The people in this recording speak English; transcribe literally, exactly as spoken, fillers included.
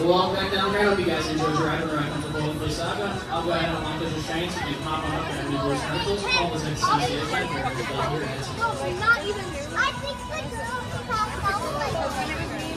Welcome back down here. I hope you guys enjoyed your ride. We're right on the Golden Play Saga. I'll go ahead and unlock those restraints. You can hop on up and have voice articles. All those next C C S right here. Not even. I think like